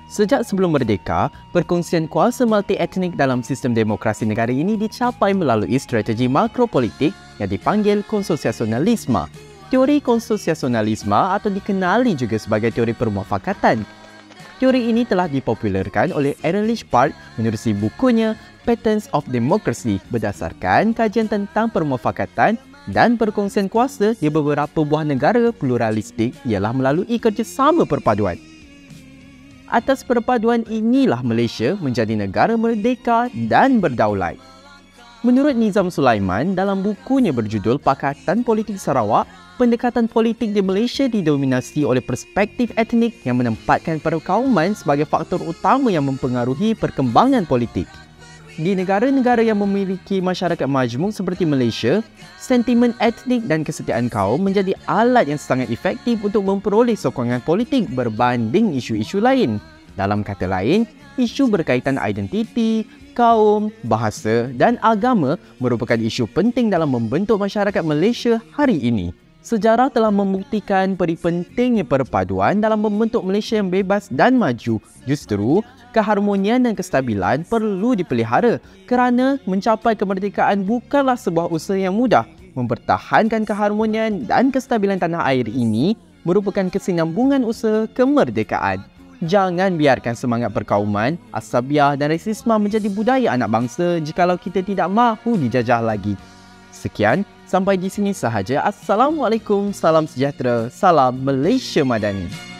Sejak sebelum merdeka, perkongsian kuasa multi-etnik dalam sistem demokrasi negara ini dicapai melalui strategi makropolitik yang dipanggil konsosiasionalisme. Teori konsosiasionalisme atau dikenali juga sebagai teori permufakatan. Teori ini telah dipopularkan oleh Erlich Bart menerusi bukunya Patterns of Democracy berdasarkan kajian tentang permufakatan dan perkongsian kuasa di beberapa buah negara pluralistik ialah melalui kerjasama perpaduan. Atas perpaduan inilah Malaysia menjadi negara merdeka dan berdaulat. Menurut Nizam Sulaiman dalam bukunya berjudul Pakatan Politik Sarawak, pendekatan politik di Malaysia didominasi oleh perspektif etnik yang menempatkan perkauman sebagai faktor utama yang mempengaruhi perkembangan politik. Di negara-negara yang memiliki masyarakat majmuk seperti Malaysia, sentimen etnik dan kesetiaan kaum menjadi alat yang sangat efektif untuk memperoleh sokongan politik berbanding isu-isu lain. Dalam kata lain, isu berkaitan identiti, kaum, bahasa dan agama merupakan isu penting dalam membentuk masyarakat Malaysia hari ini. Sejarah telah membuktikan peri pentingnya perpaduan dalam membentuk Malaysia yang bebas dan maju. Justru, keharmonian dan kestabilan perlu dipelihara kerana mencapai kemerdekaan bukanlah sebuah usaha yang mudah. Mempertahankan keharmonian dan kestabilan tanah air ini merupakan kesinambungan usaha kemerdekaan. Jangan biarkan semangat perkauman, asabiah dan rasisme menjadi budaya anak bangsa jikalau kita tidak mahu dijajah lagi. Sekian, sampai di sini sahaja. Assalamualaikum, salam sejahtera, salam Malaysia Madani.